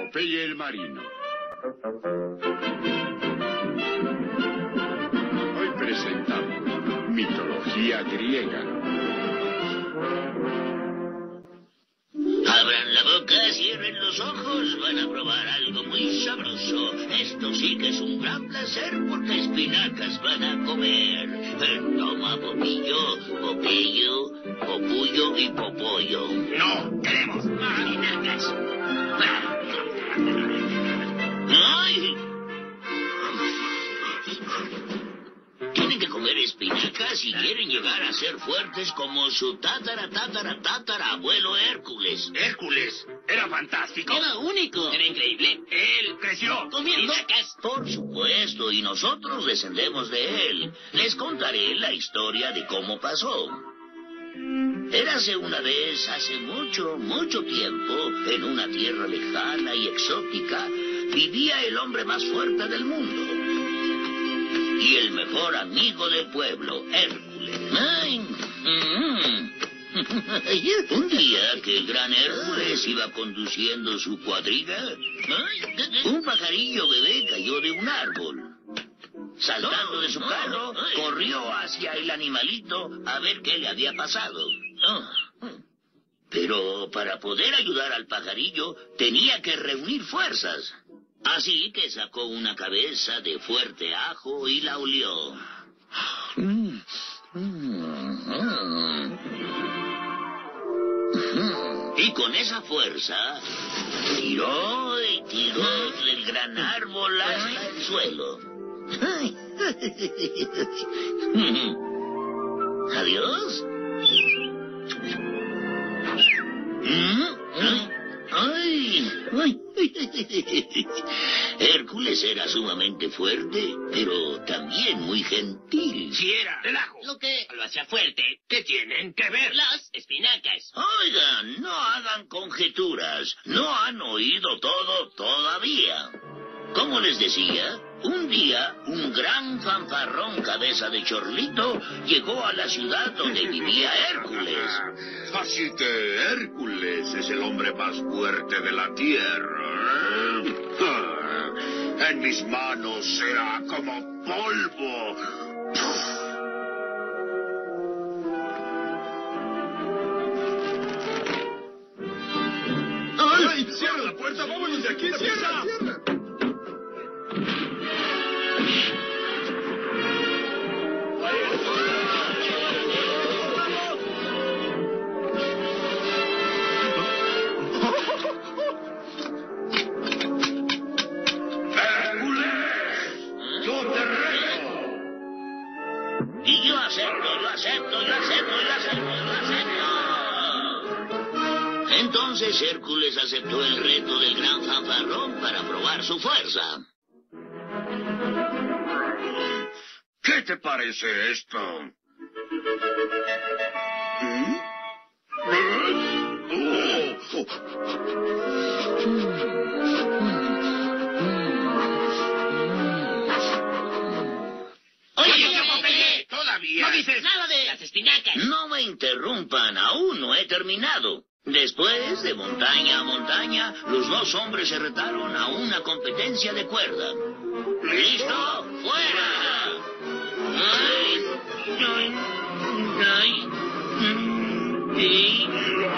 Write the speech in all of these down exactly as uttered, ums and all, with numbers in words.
Popeye el Marino. Hoy presentamos mitología griega. Abran la boca, cierren los ojos, van a probar algo muy sabroso. Esto sí que es un gran placer porque espinacas van a comer. Eh, Toma, Popillo, Popillo, Popullo y Popollo. No, queremos espinacas. ¡Ay! Tienen que comer espinacas si quieren llegar a ser fuertes como su tatara, tatara, tatara abuelo Hércules. Hércules, era fantástico. Era único. Era increíble. Él creció Comiendo espinacas. Por supuesto, y nosotros descendemos de él. Les contaré la historia de cómo pasó. Érase una vez, hace mucho, mucho tiempo, en una tierra lejana y exótica, vivía el hombre más fuerte del mundo. Y el mejor amigo del pueblo, Hércules. Ay, mm. Un día que el gran Hércules iba conduciendo su cuadriga, un pajarillo bebé cayó de un árbol. Saltando de su carro, corrió hacia el animalito a ver qué le había pasado. Pero para poder ayudar al pajarillo, tenía que reunir fuerzas. Así que sacó una cabeza de fuerte ajo y la olió. Y con esa fuerza, tiró y tiró del gran árbol hasta el suelo. ¿Adiós? ¡Ay! ¡Ay! Hércules era sumamente fuerte, pero también muy gentil. Si era relajo. Lo que lo hacía fuerte. ¿Qué tienen que ver? Las espinacas. Oigan, no hagan conjeturas. No han oído todo todavía. Como les decía, un día un gran fanfarrón cabeza de chorlito llegó a la ciudad donde vivía Hércules. Así que Hércules es el hombre más fuerte de la tierra. ¿Eh? En mis manos será como polvo. ¡Ay! ¡Cierra la puerta! ¡Vámonos de aquí! ¡Cierra! ¡Cierra! Y yo acepto, yo acepto, yo acepto, yo acepto, yo acepto. Entonces Hércules aceptó el reto del gran fanfarrón para probar su fuerza. ¿Qué te parece esto? ¿Mm? Oh. Oye, Popeye, todavía no dices nada de las espinacas. No me interrumpan, aún no he terminado. Después, de montaña a montaña, los dos hombres se retaron a una competencia de cuerda. ¿Listo? ¡Fuera! ¡Ay! ¡Ay! ¡Ay! ¡Ay!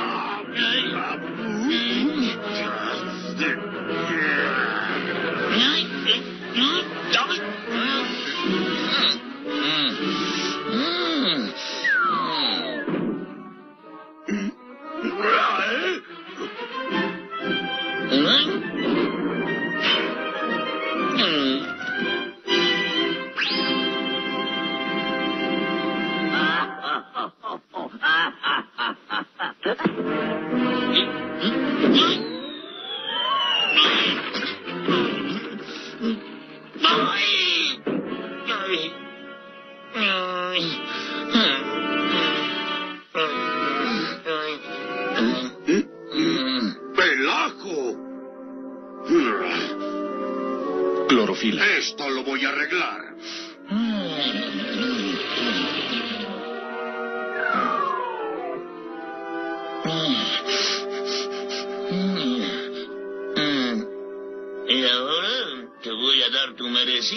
¡Pelajo! Clorofila. Esto lo voy a arreglar.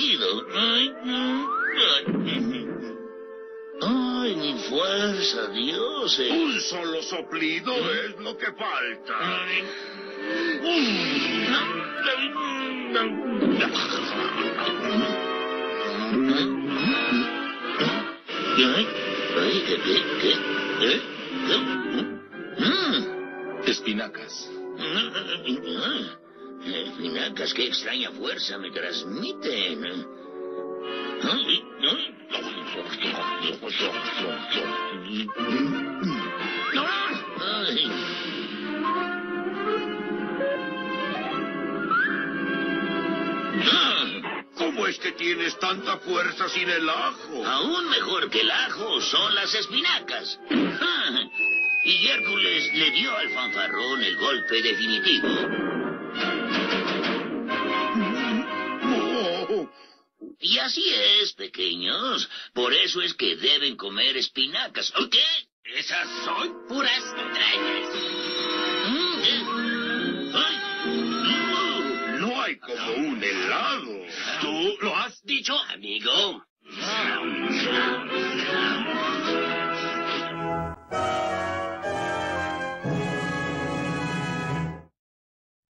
conseguido. Ay, ay, mi fuerza, dioses. Un solo soplido es lo que falta. Ay, ay, ¿qué, qué, qué? ¿Eh? ¿Qué? Espinacas. Espinacas, qué extraña fuerza me transmiten. Ay, ay. Ay. ¿Cómo es que tienes tanta fuerza sin el ajo? Aún mejor que el ajo son las espinacas. Y Hércules le dio al fanfarrón el golpe definitivo. Oh. Y así es, pequeños. Por eso es que deben comer espinacas. ¿Qué? Esas son puras entrañas. Ay. No hay como un helado. ¿Tú lo has dicho, amigo?